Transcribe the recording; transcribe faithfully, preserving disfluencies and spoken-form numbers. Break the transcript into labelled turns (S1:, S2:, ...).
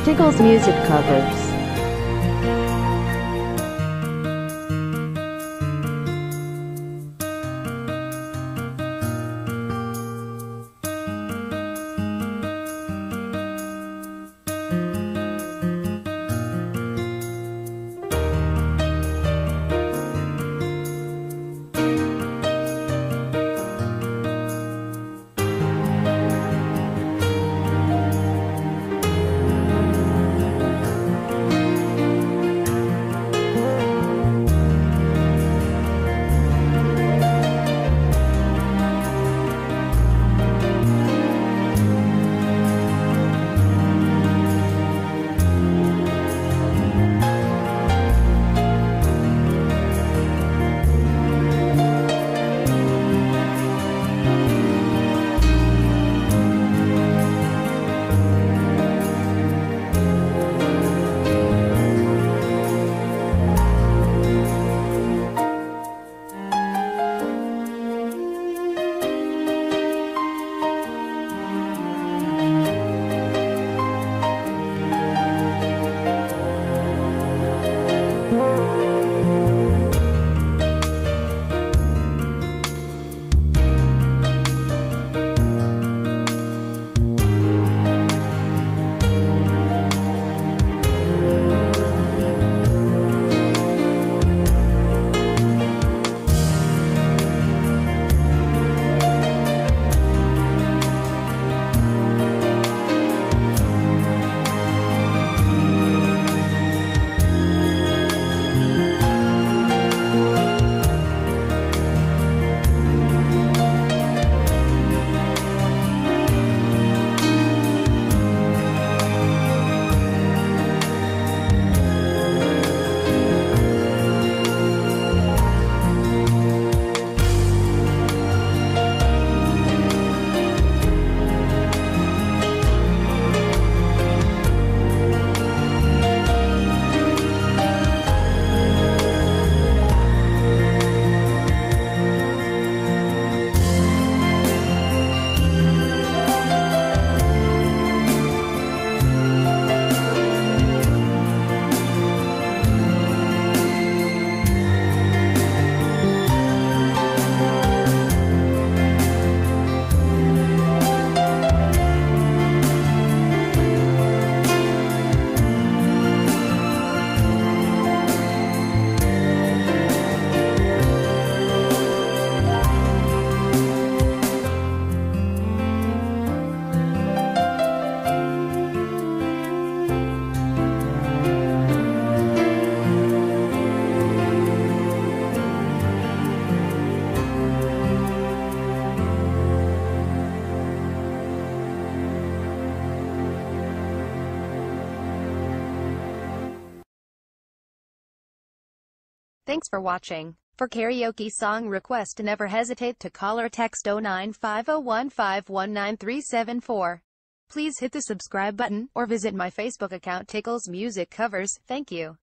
S1: Tickles Music Covers.
S2: Thanks for watching. For karaoke song request, never hesitate to call or text oh nine five oh one five one nine three seven four. Please hit the subscribe button, or visit my Facebook account Tickles Music Covers. Thank you.